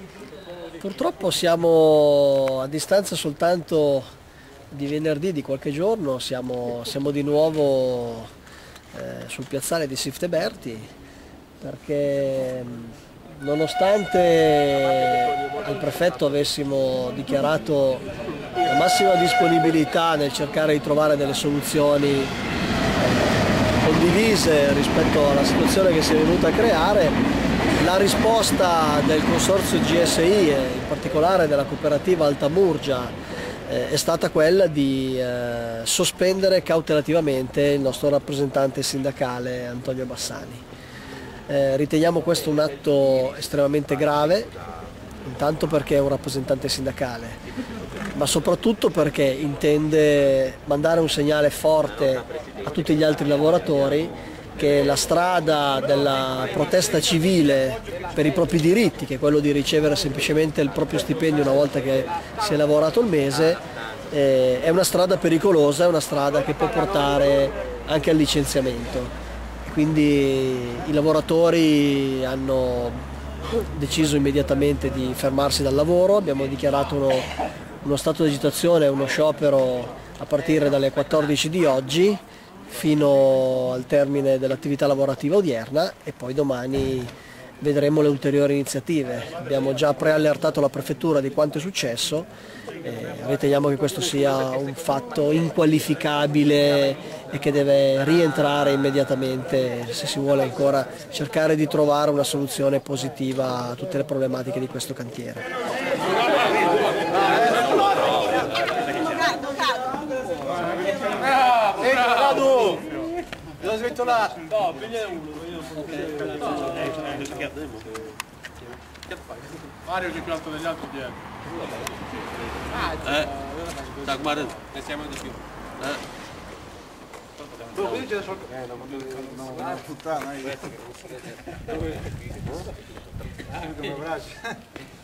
Purtroppo siamo a distanza soltanto di venerdì, di qualche giorno, siamo di nuovo sul piazzale di Sifteberti, perché nonostante al prefetto avessimo dichiarato la massima disponibilità nel cercare di trovare delle soluzioni condivise rispetto alla situazione che si è venuta a creare, la risposta del consorzio GSI e in particolare della cooperativa Alta Murgia è stata quella di sospendere cautelativamente il nostro rappresentante sindacale Antonio Bassani. Riteniamo questo un atto estremamente grave, intanto perché è un rappresentante sindacale, ma soprattutto perché intende mandare un segnale forte a tutti gli altri lavoratori che la strada della protesta civile per i propri diritti, che è quello di ricevere semplicemente il proprio stipendio una volta che si è lavorato il mese, è una strada pericolosa, è una strada che può portare anche al licenziamento. Quindi i lavoratori hanno deciso immediatamente di fermarsi dal lavoro, abbiamo dichiarato uno stato di agitazione, uno sciopero a partire dalle 14 di oggi fino al termine dell'attività lavorativa odierna e poi domani vedremo le ulteriori iniziative. Abbiamo già preallertato la prefettura di quanto è successo e riteniamo che questo sia un fatto inqualificabile e che deve rientrare immediatamente se si vuole ancora cercare di trovare una soluzione positiva a tutte le problematiche di questo cantiere. Devo sventolare. No, pigliane uno. Mario c'è più alto degli altri dietro. Sta guardando. Ne siamo di più. Quindi c'è solo... una puttana. Come braccia.